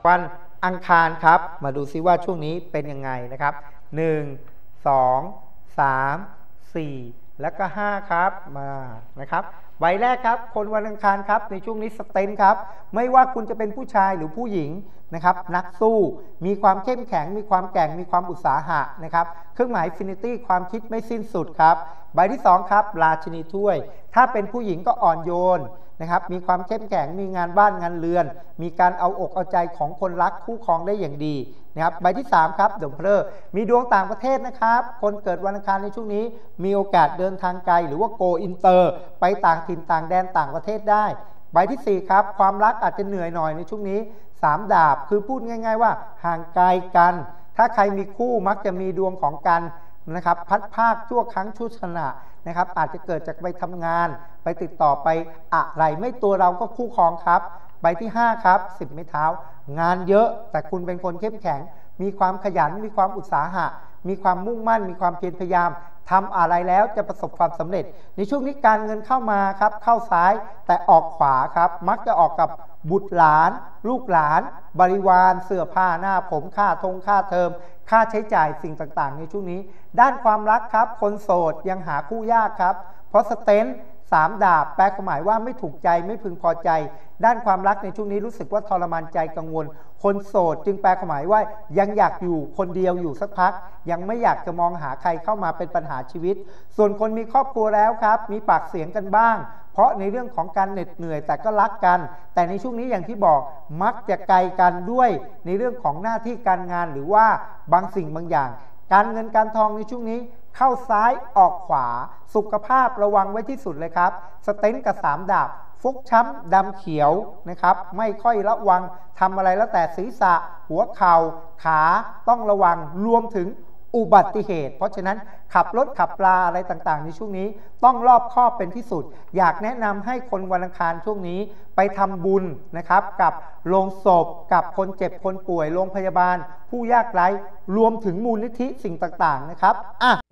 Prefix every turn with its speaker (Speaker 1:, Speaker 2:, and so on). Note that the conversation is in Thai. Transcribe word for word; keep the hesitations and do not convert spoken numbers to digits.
Speaker 1: วันอังคารครับมาดูซิว่าช่วงนี้เป็นยังไงนะครับหนึ่ง สอง สาม สี่แล้วก็ห้าครับมานะครับใบแรกครับคนวันอังคารครับในช่วงนี้สเตนครับไม่ว่าคุณจะเป็นผู้ชายหรือผู้หญิงนะครับนักสู้มีความเข้มแข็งมีความแกร่งมีความอุตสาหะนะครับเครื่องหมายฟินิตี้ความคิดไม่สิ้นสุดครับใบที่สองครับราชินีถ้วยถ้าเป็นผู้หญิงก็อ่อนโยนนะครับมีความเข้มแข็งมีงานบ้านงานเรือนมีการเอาอกเอาใจของคนรักคู่ครองได้อย่างดีนะครับใบที่สามครับเดอะเพลอมีดวงต่างประเทศนะครับคนเกิดวันอังคารในช่วงนี้มีโอกาสเดินทางไกลหรือว่าโกอินเตอร์ไปต่างถิ่นต่างแดนต่างประเทศได้ใบที่สี่ครับความรักอาจจะเหนื่อยหน่อยในช่วงนี้สามดาบคือพูดง่ายๆว่าห่างไกลกันถ้าใครมีคู่มักจะมีดวงของกันนะครับพัดภาคชั่วครั้งชั่วขณะนะครับอาจจะเกิดจากไปทำงานไปติดต่อไปอะไรไม่ตัวเราก็คู่ครองครับใบที่ห้าครับสิบไม้เท้างานเยอะแต่คุณเป็นคนเข้มแข็งมีความขยันมีความอุตสาหะมีความมุ่งมั่นมีความเพียรพยายามทำอะไรแล้วจะประสบความสำเร็จในช่วงนี้การเงินเข้ามาครับเข้าซ้ายแต่ออกขวาครับมักจะออกกับบุตรหลานลูกหลานบริวารเสื้อผ้าหน้าผมค่าทงค่าเทอมค่าใช้จ่ายสิ่งต่างๆในช่วงนี้ด้านความรักครับคนโสดยังหาคู่ยากครับเพราะสเตนสามดาบแปลความหมายว่าไม่ถูกใจไม่พึงพอใจด้านความรักในช่วงนี้รู้สึกว่าทรมานใจกังวลคนโสดจึงแปลความหมายว่ายังอยากอยู่คนเดียวอยู่สักพักยังไม่อยากจะมองหาใครเข้ามาเป็นปัญหาชีวิตส่วนคนมีครอบครัวแล้วครับมีปากเสียงกันบ้างเพราะในเรื่องของการเหน็ดเหนื่อยแต่ก็รักกันแต่ในช่วงนี้อย่างที่บอกมักจะไกลกันด้วยในเรื่องของหน้าที่การงานหรือว่าบางสิ่งบางอย่างการเงินการทองในช่วงนี้เข้าซ้ายออกขวาสุขภาพระวังไว้ที่สุดเลยครับสเต็นกับสามดาบฟกช้ำดำเขียวนะครับไม่ค่อยระวังทำอะไรแล้วแต่ศีรษะหัวเข่าขาต้องระวังรวมถึงอุบัติเหตุเพราะฉะนั้นขับรถขับปลาอะไรต่างๆในช่วงนี้ต้องรอบคอบเป็นที่สุดอยากแนะนำให้คนวันอังคารช่วงนี้ไปทำบุญนะครับกับโรงศพกับคนเจ็บคนป่วยโรงพยาบาลผู้ยากไร้รวมถึงมูลนิธิสิ่งต่างๆนะครับอ่ะ